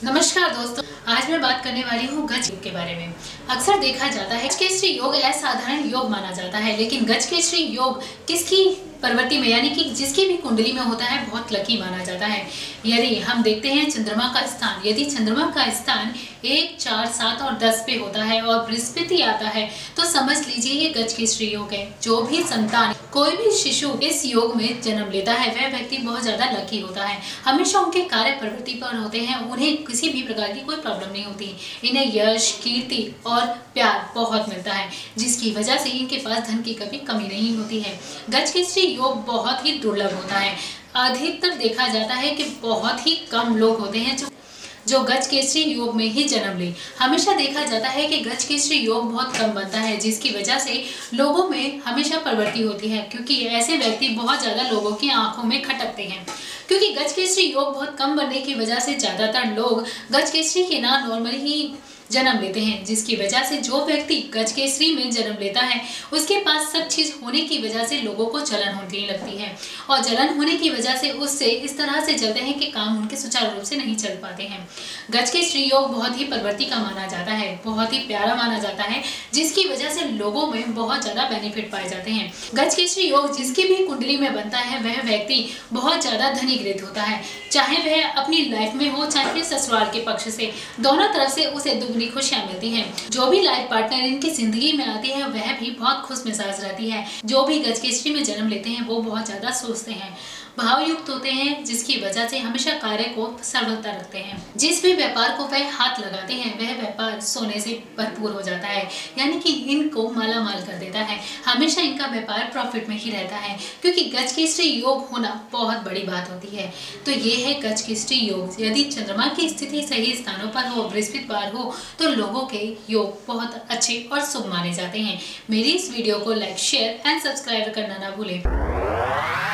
नमस्कार दोस्तों, आज मैं बात करने वाली हूँ गज योग के बारे में। अक्सर देखा जाता है गजकेसरी योग असाधारण योग माना जाता है, लेकिन गजकेसरी योग किसकी प्रवृत्ति में यानी कि जिसकी भी कुंडली में होता है बहुत लकी माना जाता है। यदि हम देखते हैं चंद्रमा का स्थान, यदि चंद्रमा का स्थान 1, 4, 7 और 10 पे होता है और बृहस्पति आता है तो समझ लीजिए ये गजकेसरी योग है। जो भी संतान, कोई भी शिशु इस योग में जन्म लेता है वह व्यक्ति बहुत ज्यादा लकी होता है। हमेशा उनके कार्य प्रवृत्ति पर होते हैं, उन्हें किसी भी प्रकार की कोई प्रॉब्लम नहीं होती। इन्हें यश, कीर्ति और प्यार बहुत मिलता है, जिसकी वजह से इनके पास धन की कभी कमी नहीं होती है। गजकेसरी योग बहुत ही दुर्लभ होता है। अधिकतर देखा जाता है कि बहुत ही कम लोग होते हैं जो गजकेसरी योग में ही जन्म ले। हमेशा देखा जाता है कि गजकेसरी योग बहुत कम बनता है, जिसकी वजह से लोगों में हमेशा प्रवृत्ति होती है, क्योंकि ऐसे व्यक्ति बहुत ज्यादा लोगों की आंखों में खटकते हैं। क्योंकि गजकेसरी योग बहुत कम बनने की वजह से ज्यादातर लोग गजकेसरी के नाम नॉर्मल ही जन्म लेते हैं, जिसकी वजह से जो व्यक्ति गजकेसरी में जन्म लेता है उसके पास सब चीज होने की वजह से लोगों को जलन होने लगती है, और जलन होने की वजह से उससे इस तरह से चलते हैं कि काम उनके सुचारू रूप से नहीं चल पाते हैं। गजकेसरी योग बहुत ही प्रवृत्ति का माना जाता है, बहुत ही प्यारा माना जाता है, जिसकी वजह से लोगों में बहुत ज्यादा बेनिफिट पाए जाते हैं। गजकेसरी योग जिसकी भी कुंडली में बनता है वह व्यक्ति बहुत ज्यादा धनीकृत होता है, चाहे वह अपनी लाइफ में हो चाहे फिर ससुराल के पक्ष से, दोनों तरफ से उसे दुगनी खुशियां मिलती हैं। जो भी लाइफ पार्टनर इनकी जिंदगी में आती है वह भी बहुत खुश मिजाज रहती है। जो भी गजकेसरी में जन्म लेते हैं वो बहुत ज्यादा सोचते हैं, भावयुक्त होते हैं, जिसकी वजह से हमेशा कार्य को सरलता रखते हैं। जिस भी व्यापार को वह हाथ लगाते हैं वह व्यापार सोने से भरपूर हो जाता है, यानी कि इनको माला माल कर देता है। हमेशा इनका व्यापार प्रॉफिट में ही रहता है, क्योंकि गजकेसरी योग होना बहुत बड़ी बात होती है। तो ये है गजकेसरी योग। यदि चंद्रमा की स्थिति सही स्थानों पर हो, बृहस्पतिवार हो, तो लोगों के योग बहुत अच्छे और शुभ माने जाते हैं। मेरी इस वीडियो को लाइक, शेयर एंड सब्सक्राइब करना ना भूलें।